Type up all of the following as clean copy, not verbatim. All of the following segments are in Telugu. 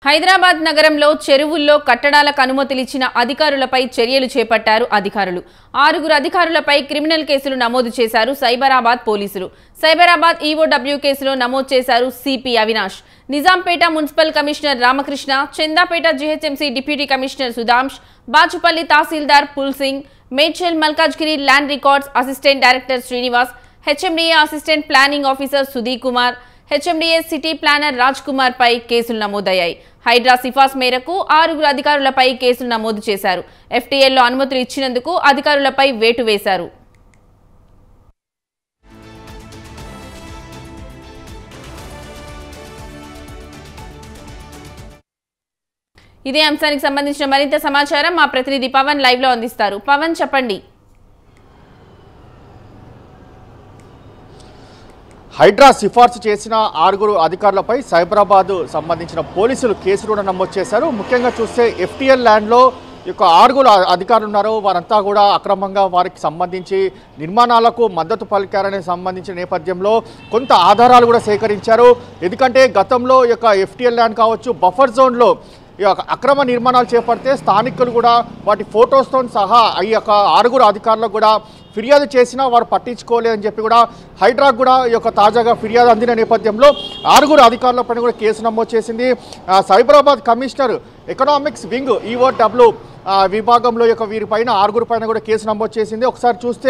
హైదరాబాద్ నగరంలో చెరువుల్లో కట్టడాలకు అనుమతులిచ్చిన అధికారులపై చర్యలు చేపట్టారు అధికారులు. 6 అధికారులపై క్రిమినల్ కేసులు నమోదు చేశారు సైబరాబాద్ పోలీసులు. సైబరాబాద్ ఈఓడబ్ల్యూ కేసులో నమోదు చేశారు CP Avinash. Nizampet municipal commissioner Ramakrishna, Chandapet GHMC deputy commissioner Sudhansh, Bachupally tahsildar Pulsingh, Medchal Malkajgiri land records assistant director Srinivas, HMDA assistant planning officer Sudhir Kumar, HMDA city planner Raj Kumar పై కేసులు నమోదయ్యాయి. హైడ్రా సిఫార్స్ మేరకు 6 అధికారులపై కేసులు నమోదు చేశారు. ఎఫ్టీఎల్లో అనుమతులు ఇచ్చినందుకు అధికారులపై వేటు వేశారు. ఇదే అంశానికి సంబంధించిన మరింత సమాచారం మా ప్రతినిధి పవన్ లైవ్ లో అందిస్తారు. పవన్, చెప్పండి. హైడ్రా సిఫార్సు చేసిన 6 అధికారులపై సైబరాబాద్ సంబంధించిన పోలీసులు కేసులు కూడా నమోదు చేశారు. ముఖ్యంగా చూస్తే ఎఫ్టీఎల్ ల్యాండ్లో ఈ 6 అధికారులు ఉన్నారు. వారంతా కూడా అక్రమంగా వారికి సంబంధించి నిర్మాణాలకు మద్దతు పలికారనే సంబంధించిన నేపథ్యంలో కొంత ఆధారాలు కూడా సేకరించారు. ఎందుకంటే గతంలో ఈ యొక్క ఎఫ్టీఎల్ ల్యాండ్ కావచ్చు, బఫర్ జోన్లో ఈ అక్రమ నిర్మాణాలు చేపడితే స్థానికులు కూడా వాటి ఫొటోస్తో సహా ఈ యొక్క 6 అధికారులకు కూడా ఫిర్యాదు చేసినా వారు పట్టించుకోలేదని చెప్పి కూడా హైడ్రాకు కూడా ఈ యొక్క తాజాగా ఫిర్యాదు అందిన నేపథ్యంలో 6 అధికారులపైన కూడా కేసు నమోదు చేసింది. Cyberabad commissioner economics wing EOW విభాగంలో యొక్క వీరిపైన 6 పైన కూడా కేసు నమోదు చేసింది. ఒకసారి చూస్తే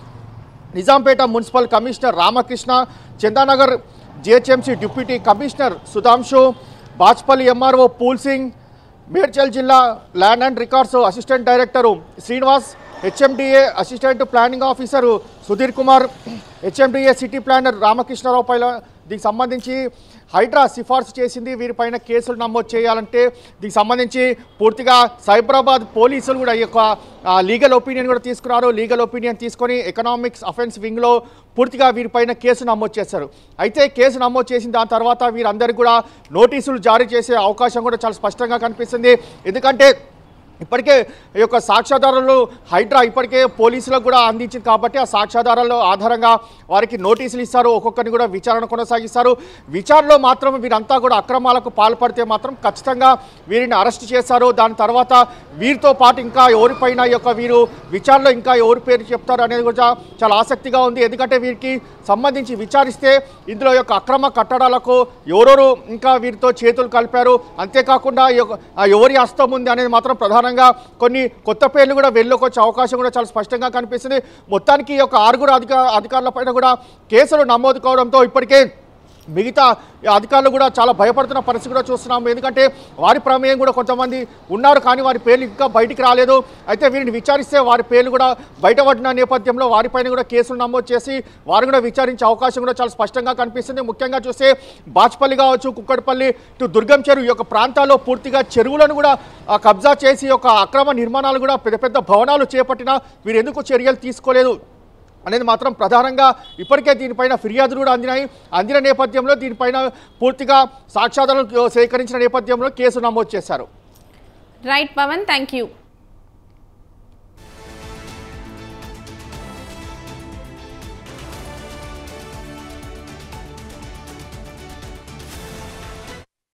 Nizampet municipal commissioner Ramakrishna, Chandanagar GHMC deputy commissioner Sudhanshu, Bachupally MRO Poolsingh, Medchal జిల్లా land and records assistant director Srinivas, HMDA assistant planning officer Sudhir Kumar, HMDA city planner Ramakrishna Rao పైన దీనికి సంబంధించి హైడ్రా సిఫార్సు చేసింది. వీరిపైన కేసులు నమోదు చేయాలంటే దీనికి సంబంధించి పూర్తిగా సైబరాబాద్ పోలీసులు కూడా ఈ యొక్క లీగల్ ఒపీనియన్ కూడా తీసుకున్నారు. లీగల్ ఒపీనియన్ తీసుకొని ఎకనామిక్స్ అఫెన్స్ వింగ్లో పూర్తిగా వీరిపైన కేసు నమోదు చేశారు. అయితే కేసు నమోదు చేసిన దాని తర్వాత వీరందరికీ కూడా నోటీసులు జారీ చేసే అవకాశం కూడా చాలా స్పష్టంగా కనిపిస్తుంది. ఎందుకంటే ఇప్పటికే ఈ యొక్క సాక్ష్యాధారాలు హైడ్రా ఇప్పటికే పోలీసులకు కూడా అందించింది కాబట్టి ఆ సాక్ష్యాధారాల ఆధారంగా వారికి నోటీసులు ఇస్తారు. ఒక్కొక్కరిని కూడా విచారణ కొనసాగిస్తారు. విచారణలో మాత్రం వీరంతా కూడా అక్రమాలకు పాల్పడితే మాత్రం ఖచ్చితంగా వీరిని అరెస్ట్ చేస్తారు. దాని తర్వాత వీరితో పాటు ఇంకా ఎవరిపైన ఈ యొక్క వీరు విచారణలో ఇంకా ఎవరి పేరు చెప్తారు అనేది కూడా చాలా ఆసక్తిగా ఉంది. ఎందుకంటే వీరికి సంబంధించి విచారిస్తే ఇందులో యొక్క అక్రమ కట్టడాలకు ఎవరెవరు ఇంకా వీరితో చేతులు కలిపారు, అంతేకాకుండా ఎవరి హస్తం ఉంది అనేది మాత్రం ప్రధానంగా కొన్ని కొత్త పేర్లు కూడా వెల్లోకి వచ్చే అవకాశం కూడా చాలా స్పష్టంగా కనిపిస్తుంది. మొత్తానికి ఈ యొక్క 6 అధికారులపైన కూడా కేసులు నమోదు కావడంతో ఇప్పటికే మిగతా అధికారులు కూడా చాలా భయపడుతున్న పరిస్థితి కూడా చూస్తున్నాము. ఎందుకంటే వారి ప్రమేయం కూడా కొంతమంది ఉన్నారు, కానీ వారి పేర్లు ఇంకా బయటికి రాలేదు. అయితే వీరిని విచారిస్తే వారి పేర్లు కూడా బయటపడిన నేపథ్యంలో వారిపైన కూడా కేసులు నమోదు చేసి వారు కూడా విచారించే అవకాశం కూడా చాలా స్పష్టంగా కనిపిస్తుంది. ముఖ్యంగా చూస్తే బాచ్పల్లి కావచ్చు, కుక్కడపల్లి టు దుర్గం చెరువు ఈ యొక్క ప్రాంతాల్లో పూర్తిగా చెరువులను కూడా కబ్జా చేసి యొక్క అక్రమ నిర్మాణాలు కూడా పెద్ద పెద్ద భవనాలు చేపట్టినా వీరు ఎందుకు చర్యలు తీసుకోలేదు అనేది మాత్రం ప్రధానంగా ఇప్పటికే దీనిపైన ఫిర్యాదులు కూడా అందిన నేపథ్యంలో దీనిపైన పూర్తిగా సాక్ష్యాధారాలు సేకరించిన నేపథ్యంలో కేసు నమోదు చేశారు. Right Pawan, thank you.